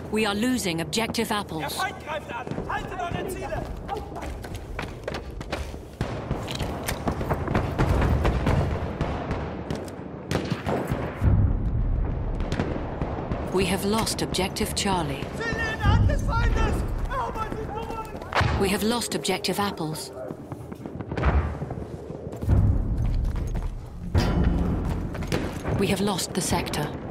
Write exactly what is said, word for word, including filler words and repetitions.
We are losing objective Der apples. Feind greift an! Haltet eure Ziele! We have lost objective Charlie. Ziele in der Hand des Feindes! Arbeitet durch! We have lost objective apples. We have lost the sector.